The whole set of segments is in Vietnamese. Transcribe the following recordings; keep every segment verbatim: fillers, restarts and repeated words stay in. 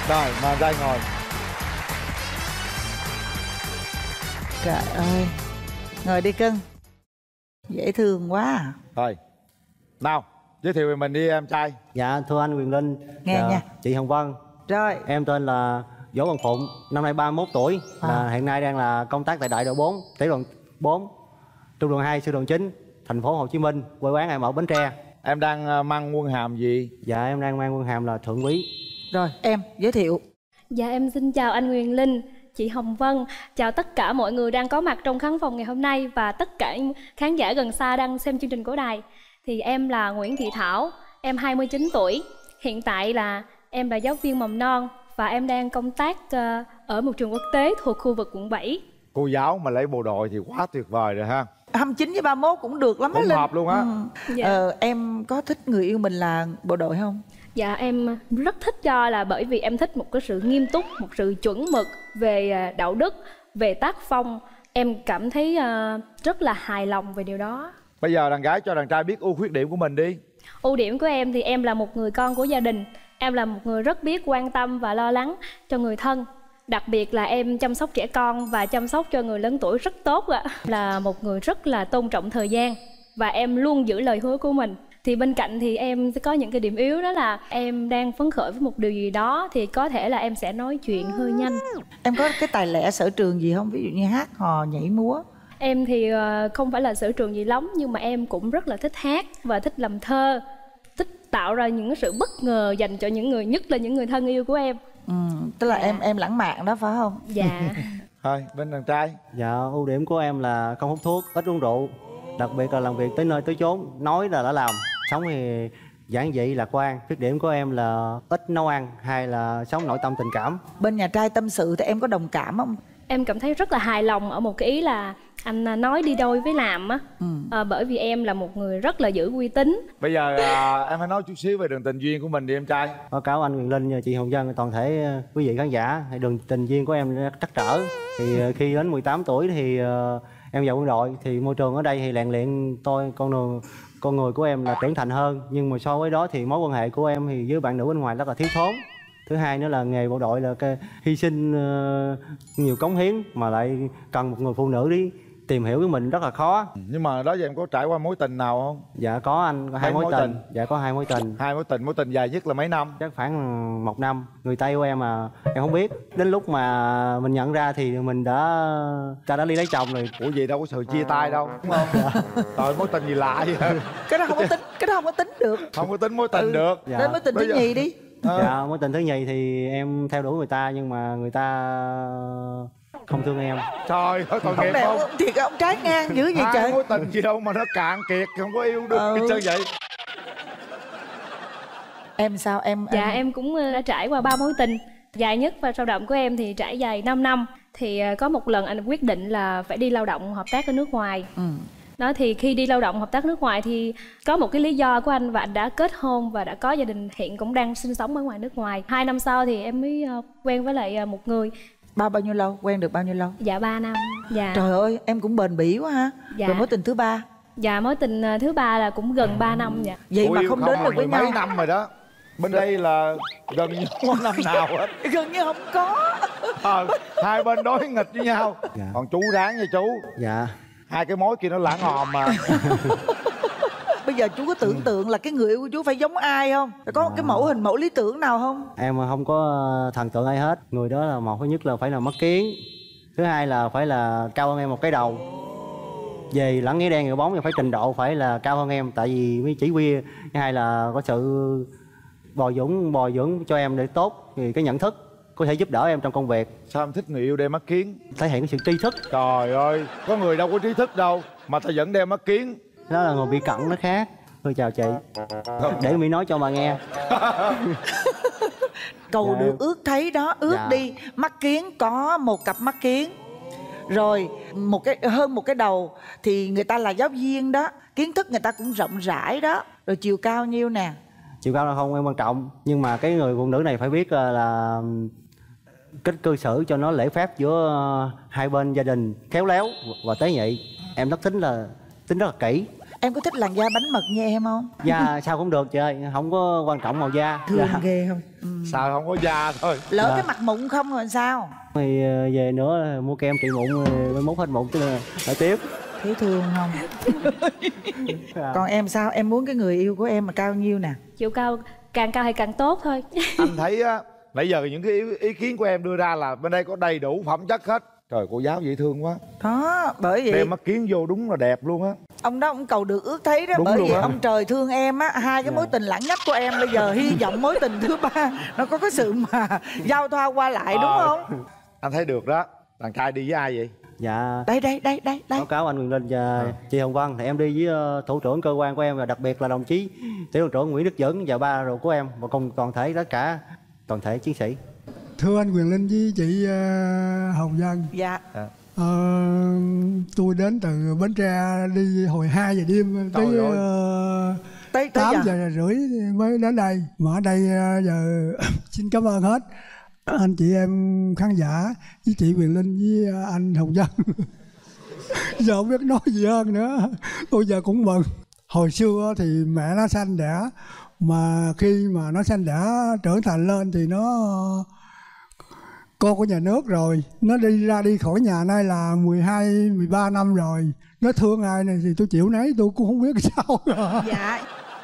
Rồi, mời anh trai ngồi. Trời ơi, ngồi đi cưng. Dễ thương quá à. Rồi, nào, giới thiệu về mình đi em trai. Dạ, thưa anh Quyền Linh. Nghe dạ, nha. Chị Hồng Vân. Rồi. Em tên là Võ Văn Phụng, năm nay ba mươi mốt tuổi, à. là hiện nay đang là công tác tại đại đội bốn, tiểu đoàn bốn, trung đoàn hai, sư đoàn chín, thành phố Hồ Chí Minh, quê quán em ở Bến Tre. Em đang mang quân hàm gì? Dạ, em đang mang quân hàm là thượng úy. Rồi, em giới thiệu. Dạ, em xin chào anh Quyền Linh, chị Hồng Vân, chào tất cả mọi người đang có mặt trong khán phòng ngày hôm nay và tất cả khán giả gần xa đang xem chương trình của đài. Thì em là Nguyễn Thị Thảo, em hai mươi chín tuổi, hiện tại là em là giáo viên mầm non và em đang công tác ở một trường quốc tế thuộc khu vực quận bảy. Cô giáo mà lấy bộ đội thì quá tuyệt vời rồi ha. hai mươi chín với ba mươi mốt cũng được lắm á Linh. Linh. Hợp luôn á. ừ. dạ. ờ, Em có thích người yêu mình là bộ đội không? Dạ, em rất thích, cho là bởi vì em thích một cái sự nghiêm túc, một sự chuẩn mực về đạo đức, về tác phong. Em cảm thấy uh, rất là hài lòng về điều đó. Bây giờ đàn gái cho đàn trai biết ưu khuyết điểm của mình đi. Ưu điểm của em thì em là một người con của gia đình. Em là một người rất biết quan tâm và lo lắng cho người thân. Đặc biệt là em chăm sóc trẻ con và chăm sóc cho người lớn tuổi rất tốt ạ. Là một người rất là tôn trọng thời gian và em luôn giữ lời hứa của mình. Thì bên cạnh thì em sẽ có những cái điểm yếu, đó là em đang phấn khởi với một điều gì đó thì có thể là em sẽ nói chuyện hơi nhanh. Em có cái tài lẻ sở trường gì không? Ví dụ như hát, hò, nhảy, múa. Em thì không phải là sở trường gì lắm, nhưng mà em cũng rất là thích hát và thích làm thơ, thích tạo ra những sự bất ngờ dành cho những người, nhất là những người thân yêu của em. Ừ, tức là dạ. em em lãng mạn đó phải không? Dạ. Thôi, bên đàn trai. Dạ, ưu điểm của em là không hút thuốc, ít uống rượu, đặc biệt là làm việc tới nơi tới chốn, nói là đã làm, sống thì giản dị lạc quan. Khuyết điểm của em là ít nấu ăn hay là sống nội tâm tình cảm. Bên nhà trai tâm sự thì em có đồng cảm không? Em cảm thấy rất là hài lòng ở một cái ý là anh nói đi đôi với làm á. ừ. à, bởi vì em là một người rất là giữ uy tín. Bây giờ à, em hãy nói chút xíu về đường tình duyên của mình đi em trai. Báo cáo anh Quyền Linh và chị Hồng Vân, toàn thể quý vị khán giả, đường tình duyên của em trắc trở. Thì khi đến mười tám tuổi thì uh, em vào quân đội, thì môi trường ở đây thì rèn luyện tôi con người con người của em là trưởng thành hơn, nhưng mà so với đó thì mối quan hệ của em thì với bạn nữ bên ngoài rất là thiếu thốn. Thứ hai nữa là nghề bộ đội là cái hy sinh uh, nhiều cống hiến, mà lại cần một người phụ nữ đi tìm hiểu với mình rất là khó. Nhưng mà đó giờ em có trải qua mối tình nào không? Dạ có anh, có hai mối, mối tình. tình Dạ có hai mối tình. Hai mối tình, mối tình dài nhất là mấy năm? Chắc khoảng một năm. Người ta yêu em mà em không biết. Đến lúc mà mình nhận ra thì mình đã ta đã đi lấy chồng rồi. Ủa gì đâu có sự chia tay đâu, đúng không? Dạ. Trời, mối tình gì lạ vậy? Cái đó không có tính, cái đó không có tính được. Không có tính mối tình ừ. được. Dạ. Đến mối tình thứ nhì đi. À. Dạ, mối tình thứ nhì thì em theo đuổi người ta, nhưng mà người ta không thương em. Trời ơi, tội nghiệp không? Thiệt ông trái ngang dữ vậy trời. Mối tình gì đâu mà nó cạn kiệt, không có yêu được ừ. Sao vậy? Em sao em? Dạ em... em cũng đã trải qua ba mối tình. Dài nhất và sâu đậm của em thì trải dài năm năm. Thì có một lần anh quyết định là phải đi lao động hợp tác ở nước ngoài. ừ. Đó, thì khi đi lao động hợp tác nước ngoài thì có một cái lý do của anh, và anh đã kết hôn và đã có gia đình, hiện cũng đang sinh sống ở ngoài nước ngoài. Hai năm sau thì em mới quen với lại một người. Bao bao nhiêu lâu? Quen được bao nhiêu lâu? Dạ ba năm. Dạ. Trời ơi, em cũng bền bỉ quá ha. Dạ. Rồi mối tình thứ ba? Dạ, mối tình thứ ba là cũng gần ba năm. Dạ. Vậy Ủa, mà không đến được với nhau. Mấy năm rồi đó. Bên đây là gần như không có năm nào hết. Gần như không có. à, Hai bên đối nghịch với nhau. Dạ. Còn chú ráng nha chú. Dạ. Hai cái mối kia nó lãng hòm mà. Bây giờ chú có tưởng tượng là cái người yêu của chú phải giống ai không? Có à. cái mẫu hình, mẫu lý tưởng nào không? Em không có thần tượng ai hết. Người đó là một, thứ nhất là phải là mắt kiến. Thứ hai là phải là cao hơn em một cái đầu. Về lẫn nghĩa đen nghĩa bóng thì phải trình độ phải là cao hơn em, tại vì mới chỉ huy. Thứ hai là có sự bồi dưỡng bồi dưỡng cho em để tốt, thì cái nhận thức có thể giúp đỡ em trong công việc. Sao em thích người yêu đeo mắt kiến? Thể hiện cái sự tri thức. Trời ơi, có người đâu có trí thức đâu mà ta vẫn đeo mắt kiến. Đó là người bị cận nó khác. Thôi chào chị. Để Mỹ nói cho bà nghe. Cầu dạ. được ước thấy đó, ước dạ. đi. Mắt kiến có một cặp mắt kiến. Rồi một cái hơn một cái đầu thì người ta là giáo viên đó, kiến thức người ta cũng rộng rãi đó. Rồi chiều cao nhiêu nè? Chiều cao là không em quan trọng, nhưng mà cái người phụ nữ này phải biết là cách cư xử cho nó lễ phép giữa hai bên gia đình, khéo léo và tế nhị. Em rất tính là tính rất là kỹ. Em có thích làn da bánh mật như em không? Da sao cũng được chị ơi, không có quan trọng màu da. Thương Dạ. ghê không? Ừ. Sao không có da thôi. Lỡ Dạ. cái mặt mụn không rồi sao? Thì ờ, về nữa mua kem trị mụn mới mốt hết mụn, tức là phải tiếp. Thấy thương không? Dạ. Còn em sao? Em muốn cái người yêu của em mà cao nhiêu nè? Chiều cao càng cao thì càng tốt thôi. Anh thấy á, nãy giờ những cái ý, ý kiến của em đưa ra là bên đây có đầy đủ phẩm chất hết. Trời, cô giáo dễ thương quá. Đó, bởi vậy Đem mắt kiến vô đúng là đẹp luôn á. ông đó ông cầu được ước thấy đó. Đúng Bởi luôn vì á. ông trời thương em á. Hai cái Dạ. mối tình lãng nhất của em bây giờ hy vọng mối tình thứ ba nó có cái sự mà giao thoa qua lại, đúng Ờ. không? Anh thấy được đó. Đàn trai đi với ai vậy? Dạ. Đây đây đây đây đây. Báo cáo anh Quyền Linh và À. chị Hồng Vân, thì em đi với ờ, thủ trưởng cơ quan của em và đặc biệt là đồng chí tiểu đoàn trưởng Nguyễn Đức Dũng và ba ruột của em và cùng toàn thể tất cả toàn thể chiến sĩ. Thưa anh Quyền Linh với chị ờ, Hồng Vân, Dạ. ờ, tôi đến từ Bến Tre đi hồi hai giờ đêm tới Trời ơi. ờ, Tới tới tám giờ. giờ rưỡi mới đến đây. Mà ở đây ờ, giờ xin cảm ơn hết anh chị em khán giả với chị Quyền Linh với anh Hồng Vân. Giờ không biết nói gì hơn nữa. Tôi giờ cũng mừng. Hồi xưa thì mẹ nó sanh đẻ, mà khi mà nó sanh đẻ trưởng thành lên thì nó con của nhà nước rồi, nó đi ra đi khỏi nhà nay là mười hai, mười ba năm rồi. Nó thương ai này thì tôi chịu nấy, tôi cũng không biết sao. Dạ.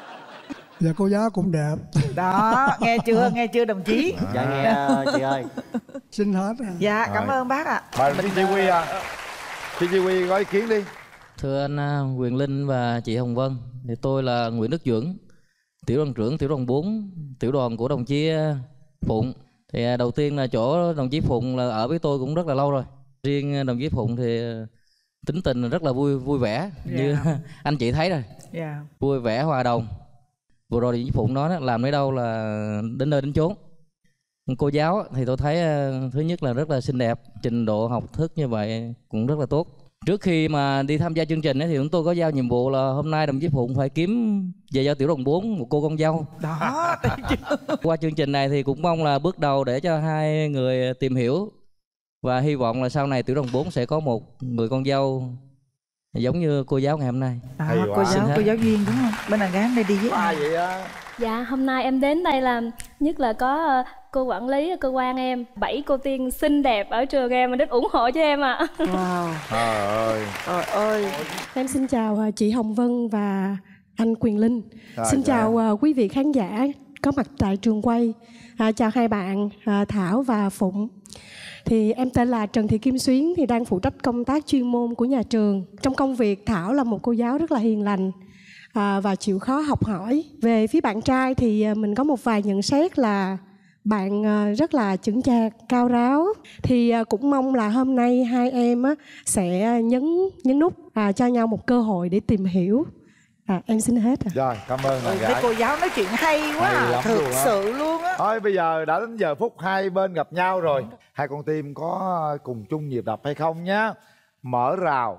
Và cô giáo cũng đẹp. Đó, nghe chưa, nghe chưa đồng chí? Dạ nghe ờ, chị ơi. Xin hết. Dạ, cảm Rồi. ơn bác ạ. Mời chị Chi Quy à. Chị Chi Quy có ý kiến đi. Thưa anh à, Quyền Linh và chị Hồng Vân, thì tôi là Nguyễn Đức Dũng, tiểu đoàn trưởng tiểu đoàn bốn, tiểu đoàn của đồng chí à, Phụng. Thì à, đầu tiên là chỗ đồng chí Phụng là ở với tôi cũng rất là lâu rồi. Riêng à, đồng chí Phụng thì à, tính tình rất là vui vui vẻ, như anh chị thấy rồi, Dạ. vui vẻ hòa đồng. Vừa rồi đồng chí Phụng nói đó, làm đến đâu là đến nơi đến chốn. Cô giáo thì tôi thấy à, thứ nhất là rất là xinh đẹp, trình độ học thức như vậy cũng rất là tốt. Trước khi mà đi tham gia chương trình ấy, thì chúng tôi có giao nhiệm vụ là hôm nay đồng chí Phụng phải kiếm về cho tiểu đoàn bốn một cô con dâu. Đó, thấy chưa? Qua chương trình này thì cũng mong là bước đầu để cho hai người tìm hiểu, và hy vọng là sau này tiểu đoàn bốn sẽ có một người con dâu giống như cô giáo ngày hôm nay. Đó, Hay quá. cô giáo, Xin cô hết. giáo Duyên đúng không? Bên đàn gái đây đi với Có ai? ai vậy á? Dạ, hôm nay em đến đây là nhất là có ờ, cô quản lý ở cơ quan em, bảy cô tiên xinh đẹp ở trường em đến ủng hộ cho em ạ. Wow, Trời ơi. trời ơi. Em xin chào à, chị Hồng Vân và anh Quyền Linh. Rồi, Xin dạ. chào à, quý vị khán giả có mặt tại trường quay. À, chào hai bạn à, Thảo và Phụng. Thì em tên là Trần Thị Kim Xuyến, thì đang phụ trách công tác chuyên môn của nhà trường. Trong công việc, Thảo là một cô giáo rất là hiền lành à, và chịu khó học hỏi. Về phía bạn trai thì à, mình có một vài nhận xét là bạn à, rất là chững chạc, cao ráo. Thì à, cũng mong là hôm nay hai em á, sẽ nhấn nhấn nút à, cho nhau một cơ hội để tìm hiểu. À, em xin hết rồi. Rồi, cảm ơn đàn Mấy gái. cô giáo nói chuyện hay quá Hay à. lắm Thực luôn á. sự luôn á. Thôi bây giờ đã đến giờ phút hai bên gặp nhau rồi. Hai con tim có cùng chung nhịp đập hay không nhá. Mở rào.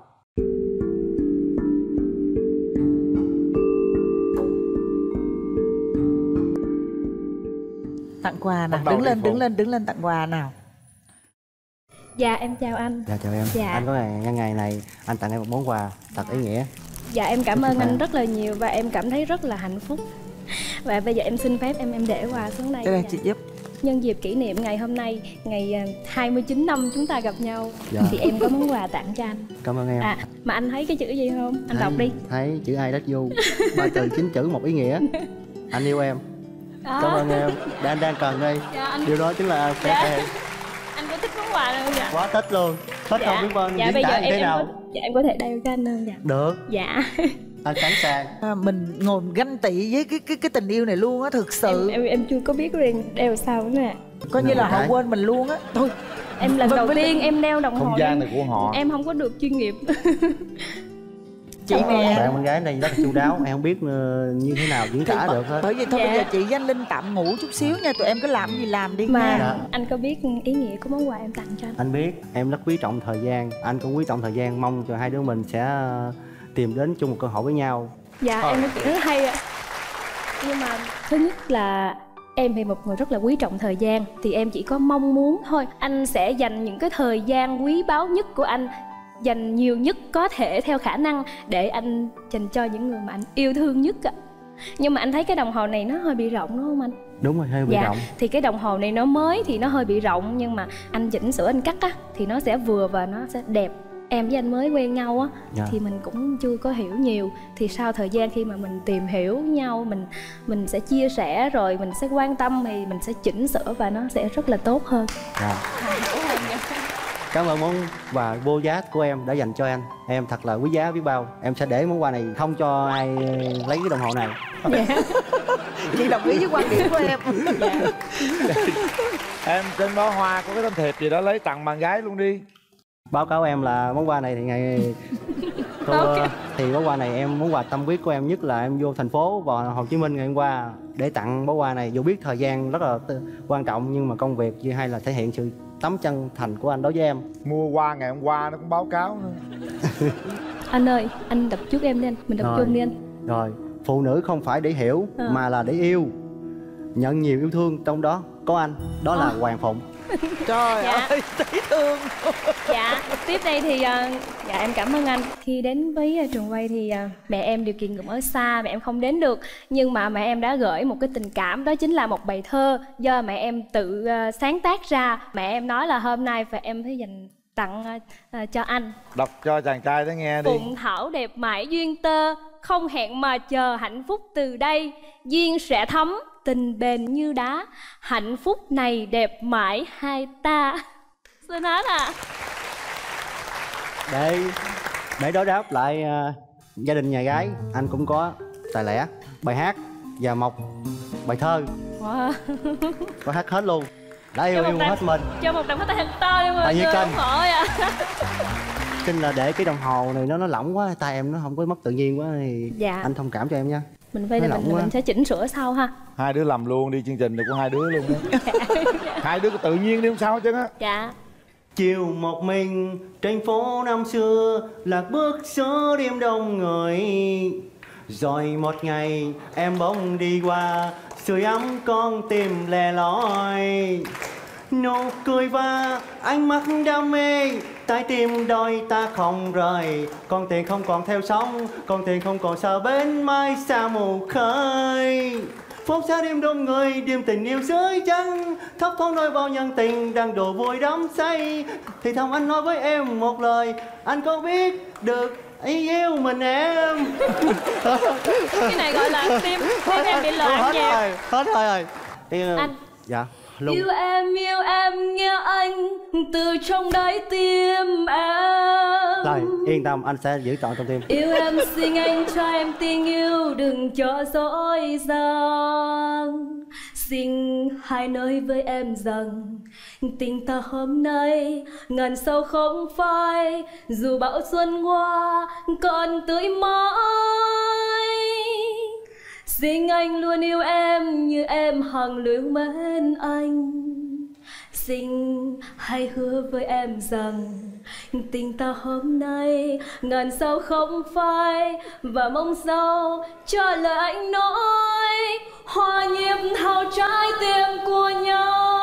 Tặng quà nào, Bắt đầu đứng đi lên, Phụng. đứng lên, đứng lên tặng quà nào. Dạ, em chào anh. Dạ chào em. Dạ. Anh có ngày nhân ngày này anh tặng em một món quà thật ý nghĩa. Dạ, em cảm ơn anh rất là nhiều và em cảm thấy rất là hạnh phúc. Và bây giờ em xin phép em em để quà xuống đây. Đây đây Dạ. chị giúp. Nhân dịp kỷ niệm ngày hôm nay, ngày à, hai mươi chín năm chúng ta gặp nhau, Dạ. thì em có món quà tặng cho anh. Cảm ơn em. À, mà anh thấy cái chữ gì không? Anh Thấy- đọc đi. Thấy chữ ai đất du, ba từ chín chữ một ý nghĩa. Anh yêu em. Đó. Cảm ơn em. Để anh đang cần đây. Dạ, anh, Điều đó chính là sẽ Dạ. em. anh có thích món quà này không dạ? Quá thích luôn. Thích không biết ơn dạ diễn bây giờ tả em, như thế em nào. có, dạ, em có thể đeo cho anh không dạ? Được, Dạ. anh sẵn sàng. À, mình ngồi ganh tị với cái cái cái tình yêu này luôn á, thực sự. em, em em chưa có biết liền đeo sao nữa nè. Coi như là Một họ cái. quên mình luôn á. Thôi, Em lần Vâng, đầu vâng. tiên em đeo đồng hồ Không gian em, này của họ. em không có được chuyên nghiệp. chị nè. Bạn con gái này rất chu đáo, em không biết ờ, như thế nào diễn tả được hết. Bởi vì thôi Dạ. bây giờ chị với anh Linh tạm ngủ chút xíu nha. Tụi em cứ làm gì làm đi Mà nha. Dạ. anh có biết ý nghĩa của món quà em tặng cho anh? Anh biết em rất quý trọng thời gian, anh cũng quý trọng thời gian, mong cho hai đứa mình sẽ ờ, tìm đến chung một cơ hội với nhau. Dạ em nói chuyện rất hay ạ. Nhưng mà thứ nhất là em thì một người rất là quý trọng thời gian, thì em chỉ có mong muốn thôi anh sẽ dành những cái thời gian quý báu nhất của anh dành nhiều nhất có thể theo khả năng để anh dành cho những người mà anh yêu thương nhất ạ. Nhưng mà anh thấy cái đồng hồ này nó hơi bị rộng đúng không anh? Đúng rồi, hơi bị dạ. rộng. Thì cái đồng hồ này nó mới thì nó hơi bị rộng, nhưng mà anh chỉnh sửa anh cắt á thì nó sẽ vừa và nó sẽ đẹp. Em với anh mới quen nhau á, dạ. thì mình cũng chưa có hiểu nhiều. Thì sau thời gian khi mà mình tìm hiểu nhau, mình mình sẽ chia sẻ rồi mình sẽ quan tâm thì mình sẽ chỉnh sửa và nó sẽ rất là tốt hơn. Dạ. Cảm ơn món quà vô giá của em đã dành cho anh. Em thật là quý giá biết bao. Em sẽ để món quà này không cho ai lấy cái đồng hồ này. Dạ. Chị đồng ý với quan điểm của em. Dạ. Em trên bó hoa có cái tấm thiệp gì đó lấy tặng bạn gái luôn đi. Báo cáo em là món quà này thì ngày tôi, okay. Thì món quà này em món quà tâm huyết của em nhất là em vô thành phố và Hồ Chí Minh ngày hôm qua để tặng món quà này. Dù biết thời gian rất là quan trọng nhưng mà công việc hay là thể hiện sự tấm chân thành của anh đối với em. Mua hoa ngày hôm qua nó cũng báo cáo nữa. Anh ơi, anh đọc trước em đi anh, mình đọc Rồi. chung đi anh. Rồi, phụ nữ không phải để hiểu à. mà là để yêu. Nhận nhiều yêu thương trong đó có anh, đó à. là Hoàng Phụng. Trời dạ. ơi, thấy thương. Dạ, tiếp đây thì uh, dạ em cảm ơn anh. Khi đến với uh, trường quay thì uh, mẹ em điều kiện cũng ở xa, mẹ em không đến được. Nhưng mà mẹ em đã gửi một cái tình cảm, đó chính là một bài thơ do mẹ em tự uh, sáng tác ra. Mẹ em nói là hôm nay và em phải dành tặng uh, uh, cho anh. Đọc cho chàng trai đó nghe đi. Phụng thảo đẹp mãi duyên tơ, không hẹn mà chờ hạnh phúc từ đây. Duyên sẽ thấm, tình bền như đá, hạnh phúc này đẹp mãi hai ta. Xin hết à. Để để đối đáp lại uh, gia đình nhà gái, anh cũng có tài lẻ, bài hát và một bài thơ. Wow. Có hát hết luôn. Đã yêu yêu hết mình. Cho một đồng tay thật to đi mọi người. Ủng hộ à. Xin là để cái đồng hồ này nó nó lỏng quá, tay em nó không có mất tự nhiên quá thì dạ. anh thông cảm cho em nha. Mình phải là mình, mình sẽ chỉnh sửa sau ha. Hai đứa làm luôn đi, chương trình được của hai đứa luôn đó. Hai đứa tự nhiên đi không sao chứ á. Dạ. Chiều một mình trên phố năm xưa, lạc bước giữa đêm đông người. Rồi một ngày em bỗng đi qua, sưởi ấm con tim lẻ loi. Nụ cười và ánh mắt đam mê, trái tim đôi ta không rời. Con thuyền không còn theo sóng, con thuyền không còn sợ bến mai xa mù khơi. Phố xa đêm đông người, đêm tình yêu dưới trăng, thấp thoáng đôi bao nhân tình đang đổ vui đắm say. Thì thầm anh nói với em một lời, anh có biết được ý yêu mình em. Cái này gọi là tim tim em bị loạn nhịp. Hết rồi rồi. Anh. Dạ. Luôn. Yêu em, yêu em, nghe anh từ trong đáy tim em. Rồi, yên tâm, anh sẽ giữ trọn trong tim. Yêu em, xin anh cho em tình yêu, đừng cho dối gian. Xin hãy nói với em rằng tình ta hôm nay ngàn sao không phai, dù bão xuân qua còn tươi mãi. Xin anh luôn yêu em như em hằng lưu mến anh. Xin hãy hứa với em rằng tình ta hôm nay ngàn sao không phai, và mong sao cho lời anh nói hòa nhịp thao trái tim của nhau.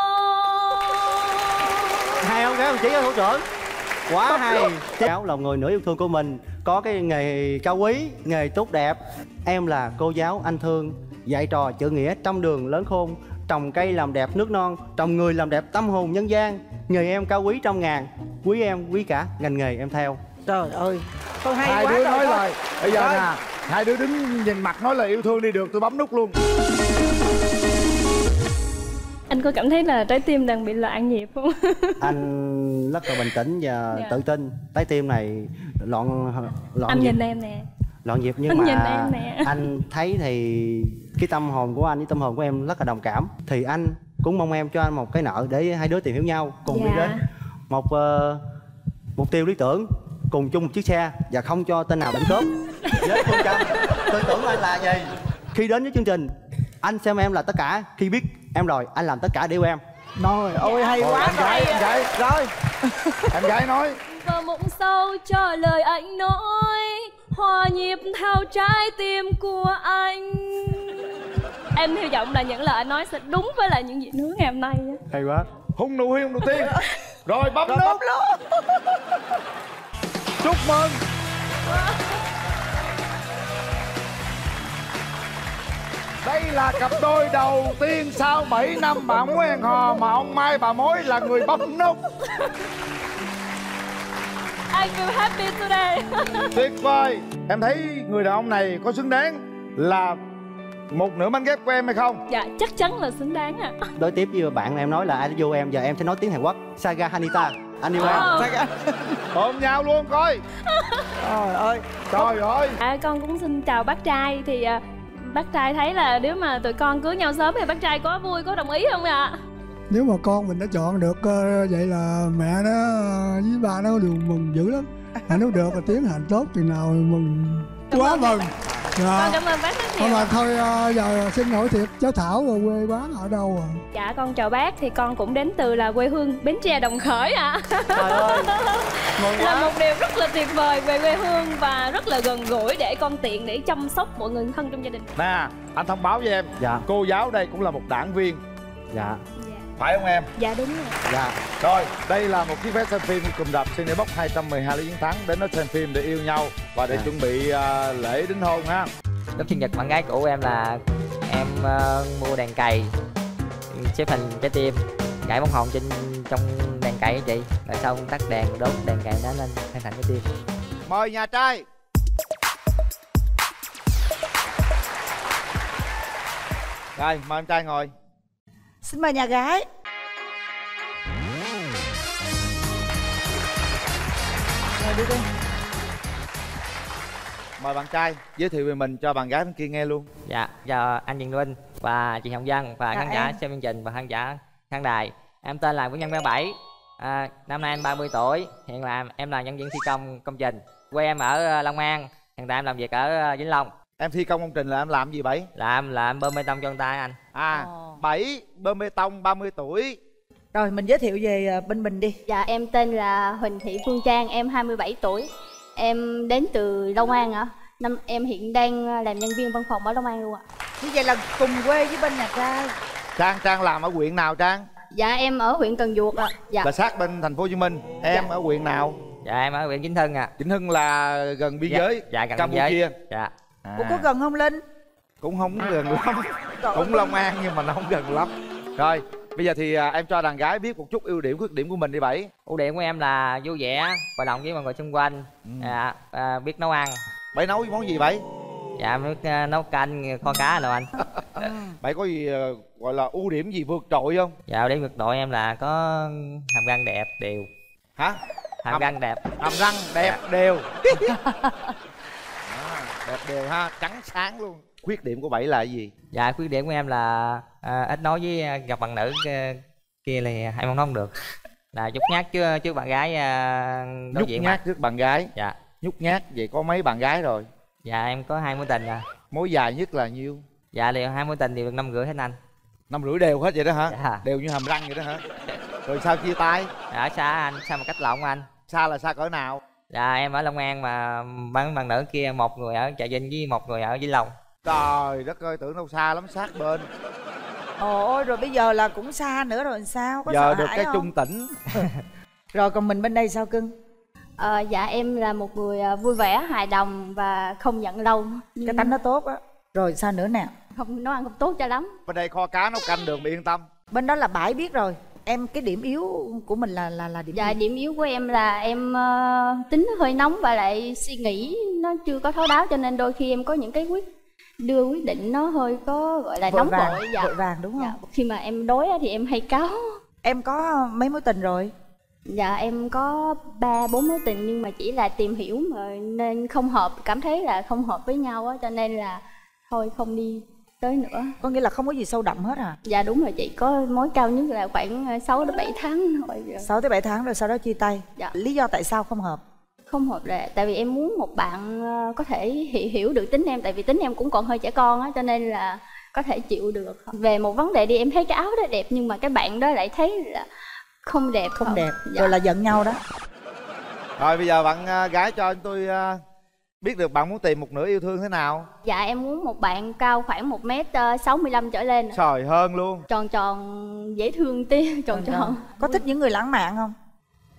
Hay không các ông chị ơi, thủ trưởng? Quá hay. Cháu là người nữ yêu thương của mình, có cái nghề cao quý, nghề tốt đẹp. Em là cô giáo anh thương, dạy trò chữ nghĩa trong đường lớn khôn, trồng cây làm đẹp nước non, trồng người làm đẹp tâm hồn nhân gian. Nghề em cao quý trong ngàn, quý em quý cả ngành nghề em theo. Trời ơi, con hay hai quá đứa rồi nói thôi. lời. Bây giờ nè, hai đứa đứng nhìn mặt nói lời yêu thương đi, được tôi bấm nút luôn. Anh có cảm thấy là trái tim đang bị loạn nhịp không? Anh rất là bình tĩnh và yeah. tự tin. Trái tim này loạn loạn anh nhịp. Nhìn em nè. Loạn nhịp nhưng anh mà nhìn em nè. Anh thấy thì cái tâm hồn của anh với tâm hồn của em rất là đồng cảm. Thì anh cũng mong em cho anh một cái nợ để hai đứa tìm hiểu nhau, cùng yeah. đi đến một uh, mục tiêu lý tưởng, cùng chung một chiếc xe và không cho tên nào đánh cướp. Với phương châm tư tưởng anh là gì? Khi đến với chương trình, anh xem em là tất cả. Khi biết em rồi, anh làm tất cả để yêu em. Nói ôi hay quá. Em gái, em gái rồi. Em gái nói. Và mộng sâu cho lời anh nói, hòa nhịp theo trái tim của anh. Em hy vọng là những lời anh nói sẽ đúng với lại những gì hứa ngày hôm nay. Hay quá. Hung nụ hiên đầu tiên. Rồi bấm nút. Chúc mừng. Đây là cặp đôi đầu tiên sau bảy năm bạn muốn hẹn hò mà ông Mai bà Mối là người bấm nút. I feel happy today. Tuyệt vời. Em thấy người đàn ông này có xứng đáng là một nửa mảnh ghép của em hay không? Dạ chắc chắn là xứng đáng ạ. À. Đối tiếp với bạn em nói là I love you em, giờ em sẽ nói tiếng Hàn Quốc. Saga Hanita, anh yêu em. Saga. Ôm nhau luôn coi. Trời ơi. Trời ơi. À, con cũng xin chào bác trai. Thì uh, bác trai thấy là nếu mà tụi con cưới nhau sớm thì bác trai có vui, có đồng ý không ạ? À? Nếu mà con mình đã chọn được uh, vậy là mẹ nó uh, với ba nó đều mừng dữ lắm. À, nếu được là tiến hành tốt chừng nào mừng quá mừng. Dạ. Con cảm ơn bác rất nhiều. Mà thôi uh, giờ xin hỏi thiệt, cháu Thảo rồi quê bán ở đâu à? Dạ con chào bác, thì con cũng đến từ là quê hương Bến Tre Đồng Khởi ạ. À. Trời ơi. Là một điều rất là tuyệt vời về quê hương và rất là gần gũi để con tiện để chăm sóc mọi người thân trong gia đình. Nè, anh thông báo với em. Dạ. Cô giáo đây cũng là một đảng viên. Dạ. Phải không em? Dạ đúng rồi. Dạ. Rồi, đây là một chiếc vé xem phim cùng rạp Cinebox hai trăm mười hai Lý Chiến Thắng đến đó xem phim để yêu nhau và để dạ. chuẩn bị uh, lễ đính hôn ha. Lúc sinh nhật bạn gái của em là em uh, mua đèn cày xếp hình trái tim, gãy bông hồng trên trong đèn cày á chị, rồi xong tắt đèn đốt đèn cày nó lên thành thành trái tim. Mời nhà trai. Rồi, mời em trai ngồi. Xin mời nhà gái. Rồi đi đi. Mời bạn trai giới thiệu về mình cho bạn gái bên kia nghe luôn. Dạ, chào anh Diền Linh và chị Hồng Vân và Dạ, khán giả em. xem chương trình và khán giả khán đài. Em tên là Nguyễn Nhân Ba Bảy, à, năm nay em ba mươi tuổi, hiện là em là nhân viên thi công công trình. Quê em ở Long An, hiện tại em làm việc ở Vĩnh Long. Em thi công công trình là em làm gì Bảy? Làm là em bơm bê tông cho người ta anh. À, Ồ. Bảy bơm bê tông, ba mươi tuổi. Rồi mình giới thiệu về uh, bên mình đi. Dạ em tên là Huỳnh Thị Phương Trang, em hai mươi bảy tuổi. Em đến từ Long An ạ. Năm em hiện đang làm nhân viên văn phòng ở Long An luôn ạ. Như vậy là cùng quê với bên nhà trai. Trang Trang làm ở huyện nào Trang? Dạ em ở huyện Cần Duộc ạ. Dạ. Là sát bên thành phố Hồ Chí Minh. Em Dạ. ở huyện nào? Dạ em ở huyện Vĩnh Hưng à. Vĩnh Hưng là gần biên Dạ, giới dạ, gần biên Campuchia. giới. Dạ. À, Ủa có gần không Linh? cũng không gần lắm. Cũng Long An nhưng mà nó không gần lắm. Rồi, bây giờ thì à, em cho đàn gái biết một chút ưu điểm khuyết điểm của mình đi Bảy. Ưu điểm của em là vui vẻ, hòa đồng với mọi người xung quanh, Ừ. dạ, à, biết nấu ăn. Bảy nấu món gì Bảy? Dạ em biết uh, nấu canh kho cá rồi anh. Bảy có gì uh, gọi là ưu điểm gì vượt trội không? Dạ điểm vượt trội em là có hàm răng đẹp đều. Hả? Hàm Hàm- răng đẹp. Hàm răng đẹp đều. À, đẹp đều ha, trắng sáng luôn. Khuyết điểm của Bảy là gì? Dạ khuyết điểm của em là à, ít nói với à, gặp bạn nữ à, kia là em không nói không được. Là nhút nhát trước trước bạn gái à, đối Nhút diện nhát mặt. trước bạn gái. Dạ. Nhút nhát vậy có mấy bạn gái rồi? Dạ em có hai mối tình à. Mối dài nhất là nhiêu? Dạ đều hai mối tình đều được năm rưỡi hết anh. Năm rưỡi đều hết vậy đó hả? Dạ. Đều như hàm răng vậy đó hả? Rồi sao chia tay? Dạ, ở xa anh, xa một cách lộn anh. Xa là xa cỡ nào? Dạ em ở Long An mà bạn bạn nữ kia một người ở Trà Vinh với một người ở Vĩnh Long. Trời đất ơi, tưởng đâu xa lắm, sát bên. Ôi rồi bây giờ là cũng xa nữa rồi sao? Có Giờ sợ được hãi cái không? trung tỉnh. Rồi còn mình bên đây sao cưng? Ờ, dạ em là một người à, vui vẻ, hài đồng và không giận lâu. Cái tánh nó tốt á. Rồi sao nữa nè? Không nấu ăn không tốt cho lắm. Bên đây kho cá nấu canh đường, bị yên tâm. Bên đó là Bãi biết rồi. Em cái điểm yếu của mình là là là điểm Dạ gì? điểm yếu của em là em ờ, tính hơi nóng và lại suy nghĩ nó chưa có thấu đáo, cho nên đôi khi em có những cái quyết đưa quyết định nó hơi có gọi là Vội nóng vàng, vội. Dạ. vội vàng đúng không? Dạ. Khi mà em đối á thì em hay cáu. Em có mấy mối tình rồi? Dạ em có ba bốn mối tình nhưng mà chỉ là tìm hiểu mà nên không hợp, cảm thấy là không hợp với nhau á, cho nên là thôi không đi tới nữa. Có nghĩa là không có gì sâu đậm hết à? Dạ đúng rồi chị, có mối cao nhất là khoảng sáu đến bảy tháng thôi. sáu tới bảy tháng rồi sau đó chia tay. Dạ. Lý do tại sao không hợp? Không hợp là tại vì em muốn một bạn ờ, có thể hiểu, hiểu được tính em, tại vì tính em cũng còn hơi trẻ con á, cho nên là có thể chịu được. Về một vấn đề đi, em thấy cái áo đó đẹp nhưng mà cái bạn đó lại thấy là không đẹp. Không đẹp. Dạ. Rồi là giận nhau đó. Rồi bây giờ bạn à, gái cho tôi à, biết được bạn muốn tìm một nửa yêu thương thế nào? Dạ em muốn một bạn cao khoảng một mét sáu mươi lăm trở lên. Trời hơn luôn. Tròn tròn dễ thương tí, tròn tròn. Có thích những người lãng mạn không?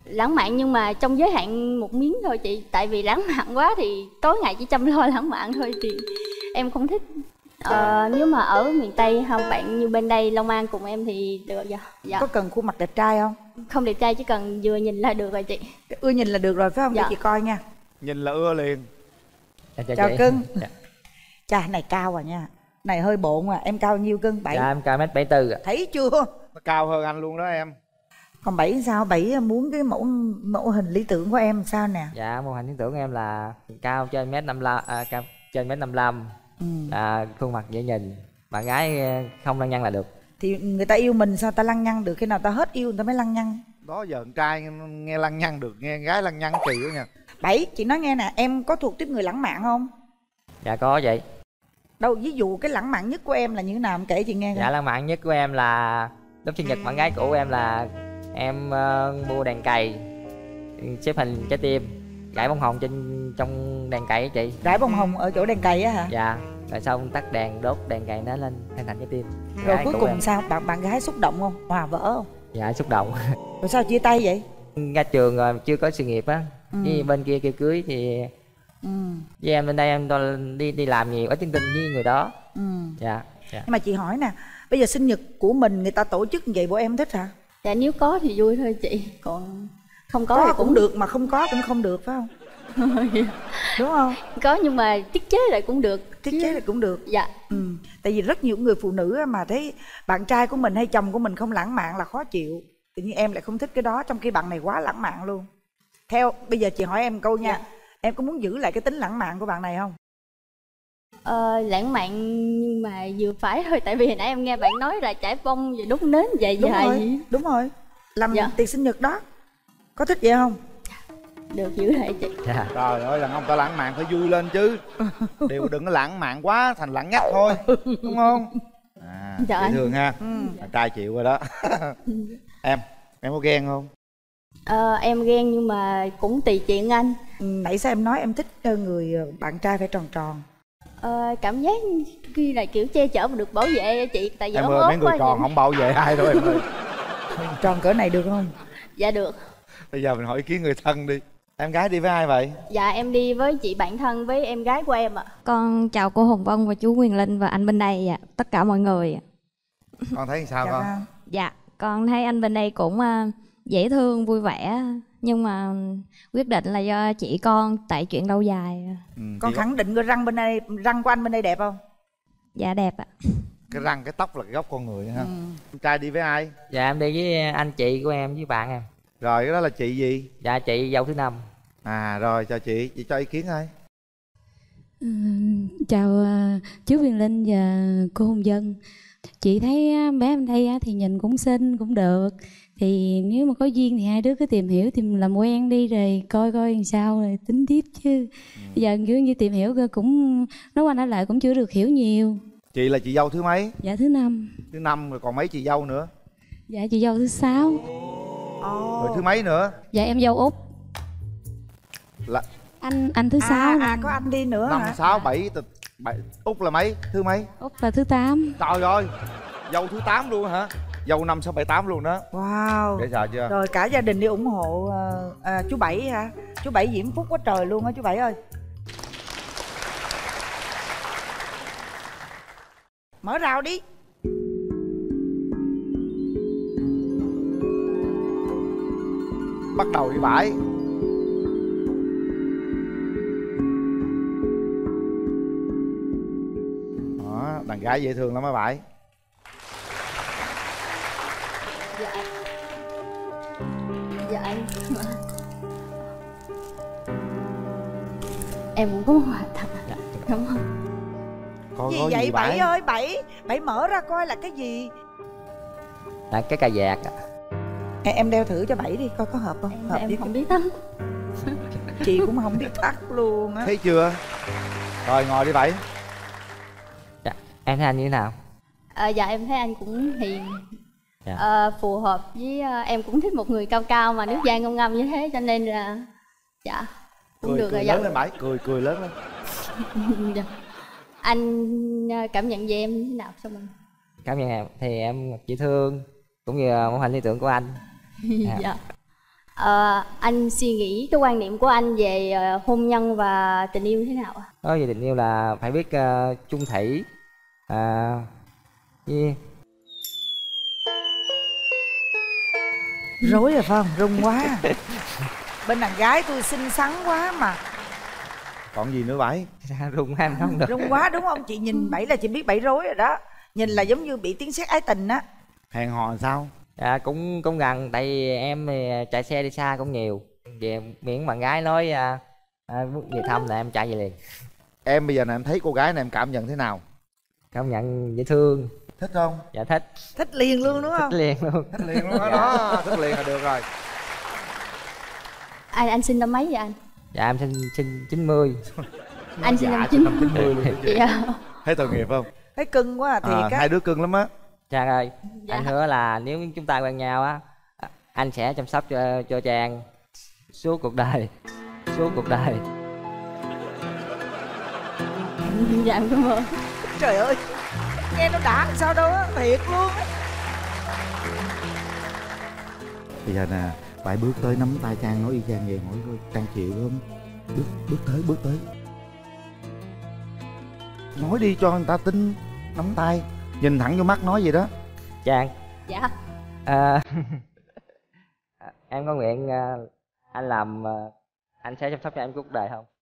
lãng mạn nhưng mà trong giới hạn một miếng thôi chị. Tại vì lãng mạn quá thì tối ngày chỉ chăm lo lãng mạn thôi thì em không thích. Ờ, nếu mà ở miền Tây không bạn như bên đây Long An cùng em thì được. Dạ. Dạ. Có cần khuôn mặt đẹp trai không? Không đẹp trai, chỉ cần vừa nhìn là được rồi chị. Ưa nhìn là được rồi phải không? Dạ. Để chị coi nha. Nhìn là ưa liền. Dạ, chào Chào chị. cưng. Dạ. Chà, này cao à nha. Này hơi bộn à. Em cao nhiêu cưng? Bảy. Dạ em cao mét bảy tư ạ. Thấy chưa? Nó cao hơn anh luôn đó em. Còn Bảy sao? Bảy muốn cái mẫu mẫu hình lý tưởng của em sao nè? Dạ mô hình lý tưởng của em là cao trên mét năm lăm, à, cao trên mét năm lăm, Ừ. à, khuôn mặt dễ nhìn, bạn gái không lăng nhăng là được. Thì người ta yêu mình sao ta lăng nhăng được? Khi nào ta hết yêu người ta mới lăng nhăng. Đó giờ con trai nghe lăng nhăng được, nghe gái lăng nhăng kỳ quá nha. Bảy, chị nói nghe nè, em có thuộc tiếp người lãng mạn không? Dạ có vậy. Đâu, ví dụ cái lãng mạn nhất của em là như thế nào, em kể chị nghe coi. Dạ lãng mạn nhất của em là lúc sinh nhật bạn gái cũ em là em uh, mua đèn cày xếp hình trái tim gãy bông hồng trên trong đèn cày á chị. Rải bông hồng ở chỗ đèn cày á hả? Dạ. Rồi xong tắt đèn đốt đèn cày nó lên thành thành trái tim. Rồi Gái cuối cũ cùng em. sao? Bạn bạn gái xúc động không? Hòa vỡ không? Dạ xúc động. Rồi sao chia tay vậy? Ra trường rồi chưa có sự nghiệp á. Ừ. Với bên kia kêu cưới thì Ừ. với em bên đây em toàn đi đi làm nhiều, ít tiếng tin với người đó. Ừ. Dạ. Dạ. Nhưng mà chị hỏi nè, bây giờ sinh nhật của mình người ta tổ chức như vậy bộ em thích hả? Dạ nếu có thì vui thôi chị. Còn không có, Có, thì cũng... cũng được mà không có cũng không được phải không? Đúng không? Có nhưng mà tiết chế lại cũng được. Tiết chế là cũng được. Dạ. Ừ. Tại vì rất nhiều người phụ nữ á mà thấy bạn trai của mình hay chồng của mình không lãng mạn là khó chịu. Tự nhiên em lại không thích cái đó, trong khi bạn này quá lãng mạn luôn. Theo bây giờ chị hỏi em câu nha. Dạ. Em có muốn giữ lại cái tính lãng mạn của bạn này không? Ờ, lãng mạn nhưng mà vừa phải thôi. Tại vì hồi nãy em nghe bạn nói là trải bông và đốt nến dài Đúng dài. rồi, đúng rồi. Làm Dạ. tiệc sinh nhật đó. Có thích vậy không? Được giữ lại chị. Dạ. Trời ơi, đàn ông ta lãng mạn phải vui lên chứ. Điều đừng có lãng mạn quá thành lãng nhách thôi, đúng không? À, Dạ dễ anh. thương ha. Ừ. Bạn trai chịu rồi đó. Em, em có ghen không? Ờ, em ghen nhưng mà cũng tùy chuyện anh. Ừ, nãy sao em nói em thích người bạn trai phải tròn tròn? Ờ, cảm giác khi là kiểu che chở mà được bảo vệ chị. Tại vì Em ốm ơi, ốm mấy người quá tròn vậy. không bảo vệ ai đâu em ơi. Tròn cỡ này được không? Dạ được. Bây giờ mình hỏi ý kiến người thân đi. Em gái đi với ai vậy? Dạ em đi với chị bạn thân với em gái của em ạ. Con chào cô Hồng Vân và chú Quyền Linh và anh bên đây ạ. Tất cả mọi người ạ. Con thấy sao Dạ con? vâng. Dạ, con thấy anh bên đây cũng uh, dễ thương, vui vẻ. Nhưng mà quyết định là do chị con tại chuyện lâu dài. Ừ, Con chị có- khẳng định cái răng bên đây, răng của anh bên đây đẹp không? Dạ đẹp ạ. cái răng cái tóc là cái gốc con người ha. Ừ. Em trai đi với ai? Dạ em đi với anh chị của em với bạn em. Rồi cái đó là chị gì? Dạ chị dâu thứ năm. À rồi chào chị, chị cho ý kiến thôi. Ừ, chào uh, chú Quyền Linh và cô Hồng Vân. Chị thấy uh, bé em đây uh, thì nhìn cũng xinh cũng được. Thì nếu mà có duyên thì hai đứa cứ tìm hiểu, tìm làm quen đi rồi coi coi làm sao rồi tính tiếp chứ. Ừ. Bây giờ kiểu như tìm hiểu cũng nói qua nói lại cũng chưa được hiểu nhiều. Chị là chị dâu thứ mấy? Dạ thứ năm. Thứ năm, rồi còn mấy chị dâu nữa? Dạ chị dâu thứ sáu. Rồi thứ mấy nữa? Dạ em dâu út. Là Anh anh thứ À, sáu nè. à có anh đi nữa năm, hả? sáu, bảy, bảy. Út là mấy? Thứ mấy? Út là thứ tám. Trời ơi, dâu thứ tám luôn hả? Dâu năm, sáu, bảy, tám luôn đó. Wow. Dễ sợ chưa? Rồi cả gia đình đi ủng hộ uh, à, chú Bảy hả? Chú Bảy diễm phúc quá trời luôn á chú Bảy ơi. Mở rào đi. Bắt đầu đi bãi. Đó, đàn gái dễ thương lắm á bãi. Dạ anh. Dạ anh. Em cũng có một quà tặng. Dạ. Đúng không? Coi Gì có vậy gì Bảy bãi? ơi? Bảy Bảy mở ra coi là cái gì? Là cái cà vạt. Em, em đeo thử cho Bảy đi coi có hợp không? Em, Hợp em với không biết lắm. chị cũng không biết thắt luôn á. Thấy chưa? Rồi ngồi đi Bảy. Dạ. Em thấy anh như thế nào? Ờ, dạ em thấy anh cũng hiền. Dạ. Ờ, phù hợp với uh, em cũng thích một người cao cao mà nước da ngâm ngâm như thế cho nên là dạ cũng Cười, được cười rồi. lớn Dạ. lên Bảy, cười cười lớn lên. Dạ. Anh uh, cảm nhận về em như thế nào xong rồi? Cảm nhận em thì em dễ thương cũng như mẫu hình lý tưởng của anh. Dạ. Ờ, anh suy nghĩ cái quan niệm của anh về ờ, hôn nhân và tình yêu thế nào ạ? Nói về tình yêu là phải biết uh, chung thủy. À, yeah. Rối rồi phải không? Rung quá. Bên đàn gái tôi xinh xắn quá mà. Còn gì nữa Bảy? Rung em không được. Rung quá đúng không? Chị nhìn Bảy là chị biết Bảy rối rồi đó. Nhìn là giống như bị tiếng sét ái tình á. Hẹn hò sao? Dạ cũng cũng gần, tại vì em thì chạy xe đi xa cũng nhiều. Về miễn bạn gái nói à, à, về thăm là em chạy về liền. Em bây giờ này em thấy cô gái này em cảm nhận thế nào? Cảm nhận dễ thương. Thích không? Dạ thích. Thích liền luôn đúng không? Thích liền luôn. Thích liền luôn đó, đó. Thích liền là được rồi. Anh anh sinh năm mấy vậy anh? Dạ em sinh sinh chín mươi. Anh sinh dạ, năm chín chín mươi luôn. Dạ. Thấy tội nghiệp không? Thấy cưng quá à, thiệt à, á. hai đứa cưng lắm á. Trang ơi, Dạ. anh hứa là nếu chúng ta quen nhau á, anh sẽ chăm sóc cho cho Trang suốt cuộc đời, suốt cuộc đời. Dạ em cảm ơn. Trời ơi, nghe nó đã làm sao đâu á, thiệt luôn á. Bây giờ nè, Bảy bước tới nắm tay Trang nói y chang vậy, hỏi coi Trang chịu không? Bước, bước tới, bước tới. Nói đi cho người ta tin, nắm tay, nhìn thẳng vô mắt nói gì đó. Trang. Dạ. À, em có nguyện à, anh làm à, anh sẽ chăm sóc cho em cuộc đời không?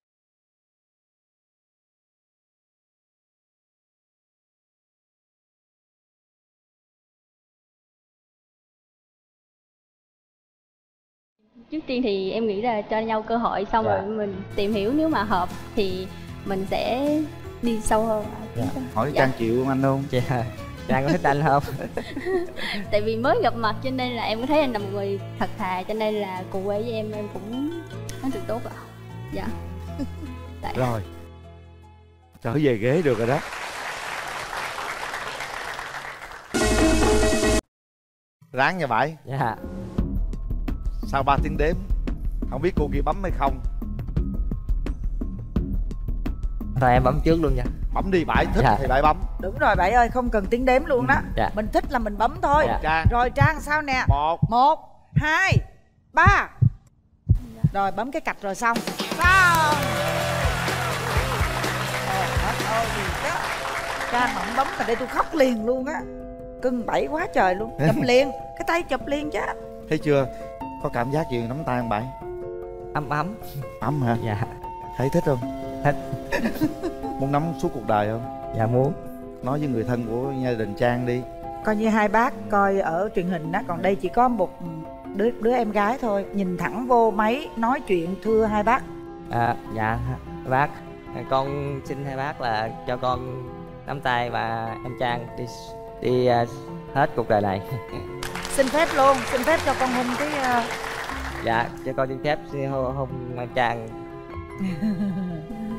Trước tiên thì em nghĩ là cho nhau cơ hội, xong Dạ. rồi mình tìm hiểu, nếu mà hợp thì mình sẽ đi sâu hơn. Dạ. Hỏi Dạ. Trang chịu không anh không? Dạ. Trang có thích anh không? Tại vì mới gặp mặt cho nên là em có thấy anh là một người thật thà, cho nên là cùng quê với em em cũng nói được tốt ạ. Dạ. Tại... Rồi, trở về ghế được rồi đó. Ráng nha Bảy. Dạ. Sau ba tiếng đếm, không biết cô kia bấm hay không. Thôi em bấm trước luôn nha. Bấm đi Bảy, thích Dạ. thì Bảy bấm. Đúng rồi Bảy ơi, không cần tiếng đếm luôn đó. Dạ. Mình thích là mình bấm thôi. Dạ. Trang. Rồi Trang sao nè? Một. Một, hai, ba. Rồi bấm cái cạch rồi xong. Xong. Trời đất ơi, gì đó. Trang mà không bấm mà đây tôi khóc liền luôn á. Cưng Bảy quá trời luôn. Chụp liền, cái tay chụp liền chứ. Thấy chưa? Có cảm giác gì nắm tay không Bảy? Ấm ấm. Ấm hả? Dạ. Thấy thích không? Thích. Muốn nắm suốt cuộc đời không? Dạ muốn. Nói với người thân của gia đình Trang đi. Coi như hai bác coi ở truyền hình đó, còn đây chỉ có một đứa đứa em gái thôi. Nhìn thẳng vô máy nói chuyện thưa hai bác. À, dạ bác, con xin hai bác là cho con nắm tay và em Trang đi đi uh, hết cuộc đời này. Xin phép luôn, xin phép cho con hôn cái uh... Dạ, cho con xin phép hôn, hôn em Trang.